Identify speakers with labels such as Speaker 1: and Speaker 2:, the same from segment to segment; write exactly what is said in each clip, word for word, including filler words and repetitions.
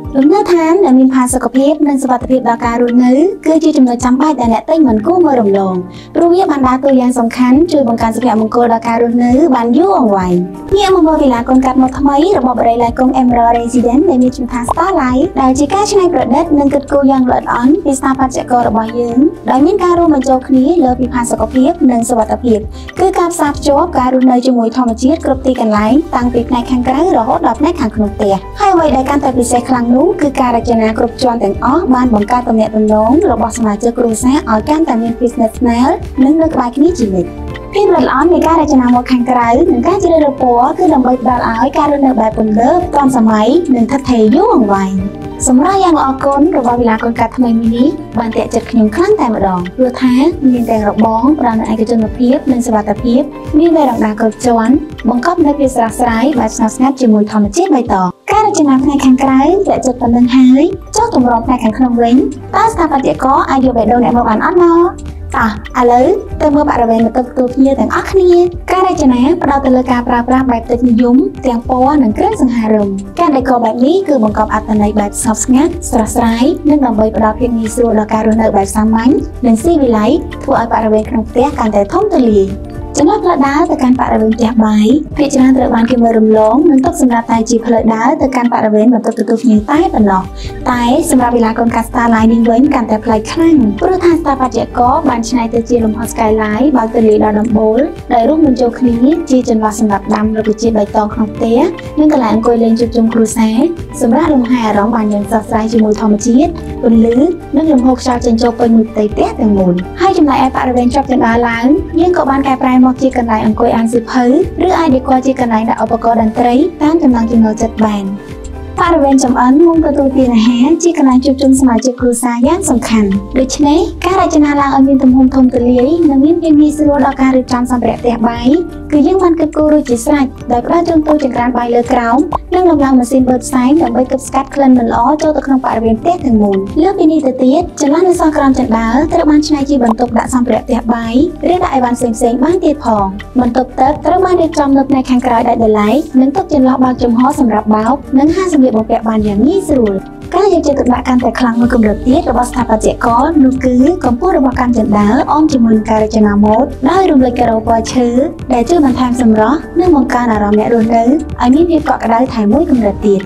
Speaker 1: លំនៅឋានដែលមានផាសុកភាពនិងសុវត្ថិភាពដល់ការរស់នៅគឺជាចំណុចចាំបាច់ដែលអ្នកទិញមិនគួរមើលរំលងព្រោះវាបានដើរតួយ៉ាងសំខាន់ជួយបង្កើនសុភមង្គលដល់ការរស់នៅបានយូរអង្វែងងាកមកមើលវិឡាកូនកាត់មកថ្មីរបស់បរិយាកាស Emerald Residence ដែលមានឈ្មោះថា Starlight ដែលជាការច្នៃប្រឌិតនិងគិតគូរយ៉ាងល្អិតល្អន់ពីស្ថាបត្យកររបស់យើងដោយមានការរួមបញ្ចូលគ្នាលើពីផាសុកភាពនិងសុវត្ថិភាពគឺការផ្សារភ្ជាប់ការរស់នៅជាមួយធម្មជាតិគ្រប់ទីកន្លែងតាំងពីផ្នែកខាងក្រៅរហូតដល់ផ្នែកខាងក្នុងផ្ទះហើយអ្វីដែលកាន់តែពិសេសខ្លាំងនោះគឺការរចនាគ្រប់ជាន់ទាំងអស់បានបង្កើតទំនាក់ទំនងរបស់សមាជិកគ្រួសារឲ្យកាន់តែមានភាពស្និទ្ធស្នាលនិងនៅក្បែរគ្នាជានិច្ចភាពល្អិតល្អន់នៃការរចនាម៉ូដខាងក្រៅនិងការជ្រើសរើសពណ៌គឺដើម្បីផ្ដល់ឲ្យការរស់នៅបែបទំនើបទាន់សម័យនិងថិតថេរយូរអង្វែងសម្រាប់យ៉ាងល្អគុណរបស់វិឡាកូនកាត់ថ្មីមីនេះបានទាក់ចិត្តខ្ញុំខ្លាំងតែម្ដងព្រោះថាមានទាំងរបងផ្ដល់នូវឯកជនភាពនិងសុវត្ថិភាពមានវេរណ្ដាគ្រប់ជាន់បង្កប់នូវភាពស្រស់ស្រាយបែបស្ងប់ស្ងាត់ជាមួយធម្មជាតិបៃតងការរចនាផ្នែកខាងក្រៅទាក់ចិត្តប៉ុណ្ណឹងហើយចុះទម្រាំផ្នែកខាងក្នុងវិញតើស្ថាបត្យករអាចយកបេះដូងអ្នកមកបានអត់មកតោះឥឡូវទៅមើលបរិវេណបន្ទប់ទទួលភ្ញៀវទាំងអស់គ្នាការរចនាផ្ដោតទៅលើការប្រើប្រាស់បែបទិដ្ឋនិយមទាំងពណ៌និងគ្រឿងសង្ហារឹមការដេកបែបនេះគឺបង្កប់អត្ថន័យបែបស្ងប់ស្ងាត់ស្រស់ស្រាយនិងដើម្បីផ្ដល់ភាពងាយស្រួលដល់ការរស់នៅបែបសាមញ្ញនិងស៊ីវិល័យធ្វើឲ្យបរិវេណក្នុងផ្ទះកាន់តែធំទូលាយចំណុចផ្លូវដើរទៅកាន់បរិវេណផ្ទះបាយភាគច្រើនត្រូវបានគេមើលរំលងនិងទុកសម្រាប់តែជាផ្លូវដើរទៅកាន់បរិវេណបន្ទប់ទទួលភ្ញៀវតែប៉ុណ្ណោះតែសម្រាប់វិឡាកូនកាត់ Starlight នេះវិញកាន់តែប្លែកខ្លាំងព្រោះថាស្ថាបត្យករបានច្នៃទៅជាលំហ Skyline បើកទូលាយដល់ដំបូលដែលរួមបញ្ចូលគ្នាជាចន្លោះសម្រាប់ដាំរុក្ខជាតិបៃតងក្នុងផ្ទះនិងកន្លែងអង្គុយលេងជួបជុំគ្រួសារសម្រាប់លំហែអារម្មណ៍បានយ៉ាងស្រស់ស្រាយជាមួយធម្មជាតិពន្លឺនិងលំហូរខ្យល់ចេញចូលពេញមួយផ្ទៃផ្ទះទាំងមូលហើយចំណែកឯបរិវេណជាប់ចន្លោះឡើងយើងក៏បានកែប្រែមកជាកន្លែងអង្គុយអានសៀវភៅឬអាចដេកជាកន្លែងដាក់ឧបករណ៍តន្ត្រីតាមចំណង់ចំណូលចិត្តបានបរិវេណចំអិនមុំទទួលទានអាហារជាកន្លែងជួបជុំសមាជិកគ្រួសារយ៉ាងសំខាន់ដូច្នេះការរចនាឡើងឲ្យមានទំហំធំទូលាយនិងមានភាពងាយស្រួលដល់ការរៀបចំសម្ភារៈផ្ទះបាយគឺយើងបានគិតគូររួចជាស្រេចដោយផ្ដល់ជូនទូចង្ក្រានបាយលើក្រោមនិងលំឡើងម៉ាស៊ីនបឺតផ្សែងដើម្បីទប់ស្កាត់ក្លិនមិនល្អចូលទៅក្នុងបរិវេណផ្ទះទាំងមូលលើសពីនេះទៅទៀតចន្លោះនៅសល់ក្រោមជណ្ដើរត្រូវបានច្នៃជាបន្ទប់ដាក់សម្ភារៈផ្ទះបាយឬដាក់អីវ៉ាន់ផ្សេងៗបានទៀតផងបន្ទប់ទឹកត្រូវបានរៀបចំនៅផ្នែកខាងក្រោយដាច់ដោយឡែកនិងទុកចន្លោះបើកចំហសម្រាប់បោកនិងហាលសម្លៀកបំពាក់បានយ៉ាងងាយស្រួលការយកចិត្តទុកដាក់កាន់តែខ្លាំងមួយកម្រិតទៀតរបស់ស្ថាបត្យករនោះគឺកម្ពស់របស់កាន់ជណ្ដើរអមជាមួយនឹងការរចនាម៉ូដដោយរំលេចការ៉ូពណ៌ឈើដែលជួយបន្ថែមសម្រស់និងបង្កើនអារម្មណ៍អ្នករស់នៅឲ្យមានភាពកក់ក្ដៅថែមមួយកម្រិតទៀត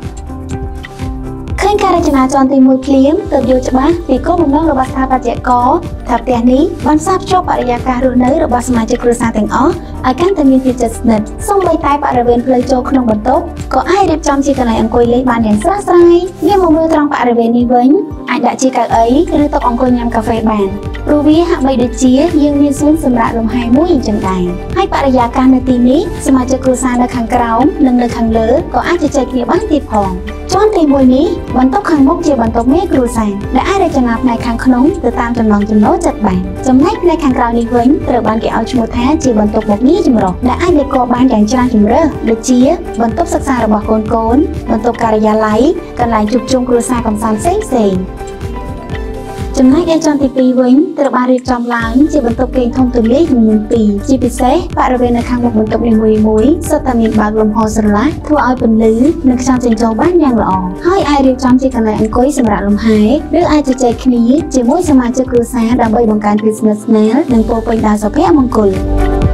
Speaker 1: ឃើញការរចនាជាន់ទីមួយភ្លាមទើបយល់ច្បាស់ពីគោលបំណងរបស់ស្ថាបត្យករថាផ្ទះនេះបានផ្សារភ្ជាប់បរិយាកាសរស់នៅរបស់សមាជិកគ្រួសារទាំងអស់ឲ្យកាន់តែមានភាពជិតស្និទ្ធសូម្បីតែបរិវេណផ្លូវចូលក្នុងបន្ទប់ក៏អាចរៀបចំជាកន្លែងអង្គុយលេងបានយ៉ាងស្រស់ស្រាយងាកមកមើលត្រង់បរិវេណនេះវិញអាចដាក់ជាកៅអីឬតុអង្គុយញ៉ាំកាហ្វេបានព្រោះវាហាក់បីដូចជាយើងមានសួនសម្រាប់លំហែមួយអញ្ចឹងដែរហើយបរិយាកាសនៅទីនេះសមាជិកគ្រួសារនៅខាងក្រោមនិងនៅខាងលើក៏អាចជជែកគ្នាបានទៀតផងជាន់ទីមួយនេះបន្ទប់ខាងមុខជាបន្ទប់មេគ្រួសារដែលអាចរចនាផ្នែកខាងក្នុងទៅតាមចំណង់ចំណូលចិត្តបានចំណែកផ្នែកខាងក្រៅនេះវិញត្រូវបានគេឲ្យឈ្មោះថាជាបន្ទប់មុខងារចម្រុះដែលអាចដេកបានយ៉ាងច្រើនជម្រើសដូចជាបន្ទប់សិក្សារបស់កូនកូនបន្ទប់ការិយាល័យកន្លែងជួបជុំគ្រួសារកម្សាន្តផ្សេងៗចំណែកឯជាន់ទីពីរវិញត្រូវបានរៀបចំឡើងជាបន្ទប់គេងធំទូលាយចំនួនពីរជាពិសេសបរិវេណនៅខាងមុខបន្ទប់នីមួយៗសុទ្ធតែមានបើកលំហស្រឡះធ្វើឲ្យពន្លឺនិងខ្យល់ចេញចូលបានយ៉ាងល្អហើយអាចរៀបចំជាកន្លែងអង្គុយសម្រាប់លំហែឬអាចជជែកគ្នាជាមួយសមាជិកគ្រួសារដើម្បីបង្កើនភាពស្និទ្ធស្នាលនិងពោរពេញដោយសុភមង្គល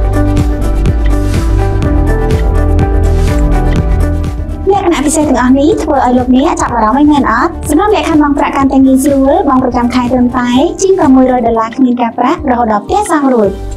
Speaker 1: លក្ខណៈពិសេសទាំងអស់នេះធ្វើឲ្យលោកអ្នកចាប់អារម្មណ៍មិនមែនអត់សម្រាប់លក្ខខណ្ឌបង់ប្រាក់កាន់តែងាយស្រួលបង់ប្រចាំខែត្រឹមតែជាងប្រាំមួយរយដុល្លារគ្មានការប្រាក់រហូតដល់ផ្ទះសង់រួច